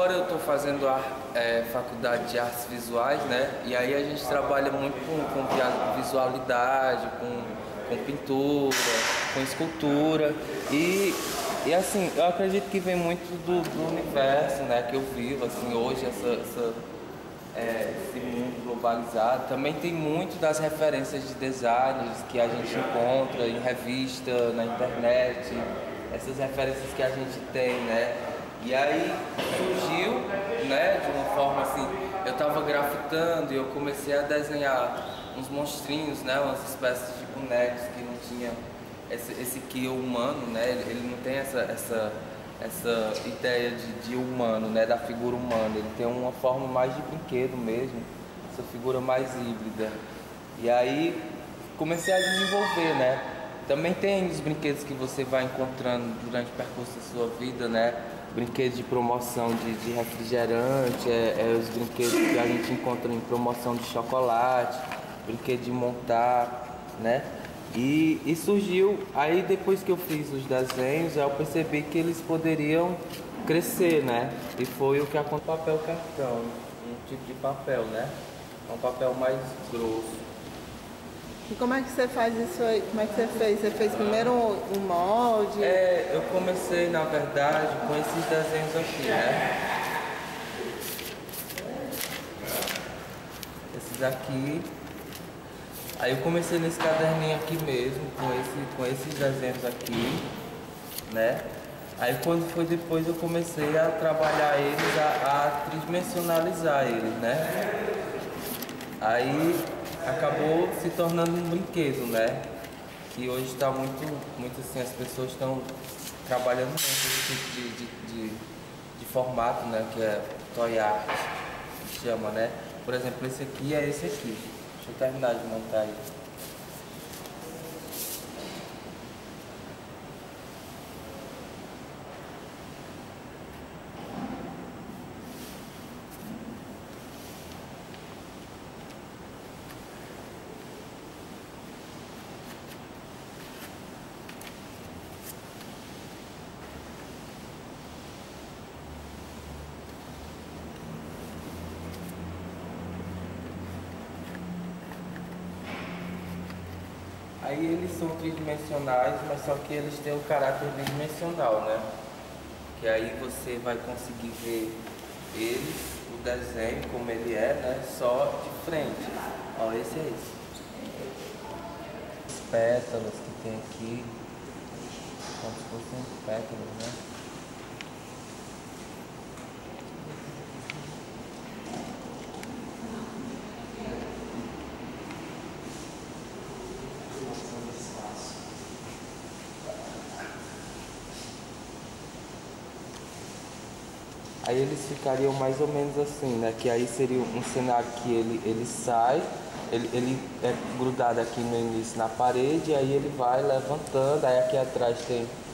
agora eu estou fazendo faculdade de artes visuais, né? E aí a gente trabalha muito com visualidade, com pintura, com escultura. E assim, eu acredito que vem muito do universo, né? Que eu vivo, assim, hoje, esse mundo globalizado. Também tem muito das referências de designers que a gente encontra em revista, na internet, essas referências que a gente tem, né? E aí surgiu, né, de uma forma assim, eu estava grafitando e eu comecei a desenhar uns monstrinhos, né, umas espécies de bonecos que não tinham esse que humano, né, ele não tem essa ideia de humano, né, da figura humana, ele tem uma forma mais de brinquedo mesmo, essa figura mais híbrida. E aí comecei a desenvolver, né. Também tem os brinquedos que você vai encontrando durante o percurso da sua vida, né? Brinquedos de promoção de refrigerante, os brinquedos que a gente encontra em promoção de chocolate, brinquedo de montar, né? E surgiu, aí depois que eu fiz os desenhos, eu percebi que eles poderiam crescer, né? E foi o que aconteceu com papel cartão, um tipo de papel, né? É um papel mais grosso. E como é que você faz isso aí? Como é que você fez? Você fez primeiro um molde? Eu comecei, na verdade, com esses desenhos aqui, né? Esses aqui. Aí eu comecei nesse caderninho aqui mesmo, com esses desenhos aqui, né? Aí quando foi depois eu comecei a trabalhar eles, a tridimensionalizar eles, né? Aí acabou se tornando um brinquedo, né? Que hoje está muito assim, as pessoas estão trabalhando muito esse tipo de formato, né? Que é toy art, que chama, né? Por exemplo, esse aqui é esse aqui. Deixa eu terminar de montar aí. Aí eles são tridimensionais, mas só que eles têm o caráter bidimensional, né? Que aí você vai conseguir ver eles, o desenho como ele é, né? Só de frente. Ó, esse é esse. As pétalas que tem aqui, como se fossem pétalas, né? Aí eles ficariam mais ou menos assim, né? Que aí seria um cenário que ele sai, ele é grudado aqui no início na parede, aí ele vai levantando, aí aqui atrás tem